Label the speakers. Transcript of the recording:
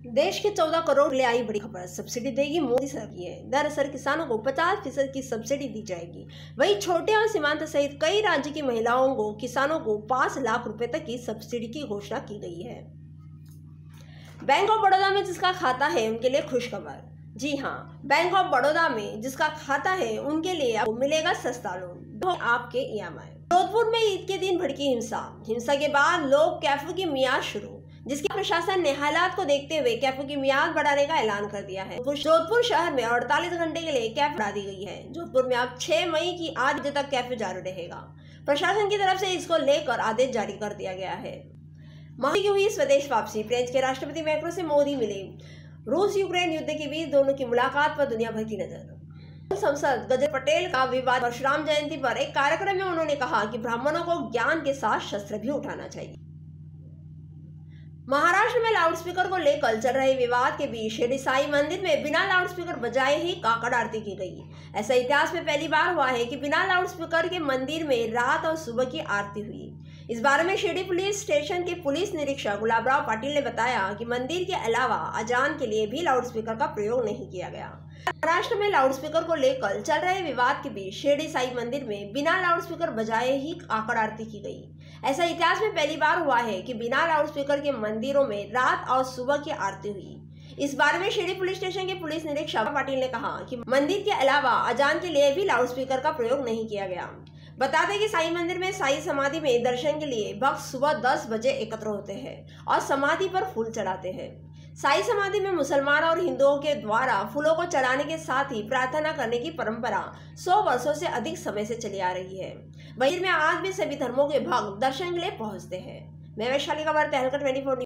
Speaker 1: देश के 14 करोड़ ले आई बड़ी खबर। सब्सिडी देगी मोदी सरकार की है। दरअसल किसानों को 50% की सब्सिडी दी जाएगी। वहीं छोटे और सीमांत सहित कई राज्य की महिलाओं को किसानों को 5 लाख रुपए तक की सब्सिडी की घोषणा की गई है। बैंक ऑफ बड़ौदा में जिसका खाता है उनके लिए खुशखबर। जी हाँ, बैंक ऑफ बड़ौदा में जिसका खाता है उनके लिए आपको मिलेगा सस्ता लोन, आपके EMI। जोधपुर में ईद के दिन भड़की हिंसा के बाद लोग कैफे की मियाद शुरू, जिसके प्रशासन ने हालात को देखते हुए कैफे की मियाद बढ़ाने का ऐलान कर दिया है। जोधपुर शहर में 48 घंटे के लिए कैफे बढ़ा दी गई है। जोधपुर में अब 6 मई की 8 बजे तक कैफे जारी रहेगा। प्रशासन की तरफ से इसको लेकर आदेश जारी कर दिया गया है। मोदी की हुई स्वदेश वापसी। फ्रांस के राष्ट्रपति मैक्रो से मोदी मिले। रूस यूक्रेन युद्ध के बीच दोनों की मुलाकात पर दुनिया भर की नजर। सांसद गजेंद्र पटेल का विवाद। परशुराम जयंती पर एक कार्यक्रम में उन्होंने कहा कि ब्राह्मणों को ज्ञान के साथ शस्त्र भी उठाना चाहिए। महाराष्ट्र में लाउडस्पीकर को लेकर चल रहे विवाद के बीच शिरडी साई मंदिर में बिना लाउडस्पीकर बजाए ही काकड़ आरती की गई। ऐसा इतिहास में पहली बार हुआ है कि बिना लाउडस्पीकर के मंदिर में रात और सुबह की आरती हुई। इस बारे में शिरडी पुलिस स्टेशन के पुलिस निरीक्षक गुलाबराव पाटिल ने बताया कि मंदिर के अलावा अजान के लिए भी लाउडस्पीकर का प्रयोग नहीं किया गया। महाराष्ट्र में लाउडस्पीकर को लेकर चल रहे विवाद के बीच शिरडी साई मंदिर में बिना लाउडस्पीकर बजाए ही काकड़ आरती की गई। ऐसा इतिहास में पहली बार हुआ है कि बिना लाउडस्पीकर के मंदिरों में रात और सुबह की आरती हुई। इस बारे में शिरडी पुलिस स्टेशन के पुलिस निरीक्षक पाटिल ने कहा कि मंदिर के अलावा अजान के लिए भी लाउडस्पीकर का प्रयोग नहीं किया गया। बता दें कि साई मंदिर में साई समाधि में दर्शन के लिए भक्त सुबह 10 बजे एकत्र होते हैं और समाधि पर फूल चढ़ाते हैं। साई समाधि में मुसलमान और हिंदुओं के द्वारा फूलों को चढ़ाने के साथ ही प्रार्थना करने की परंपरा 100 वर्षों से अधिक समय से चली आ रही है। मंदिर में आज भी सभी धर्मों के भक्त दर्शन के लिए पहुंचते हैं। मैं वैशाली का वार्ता 24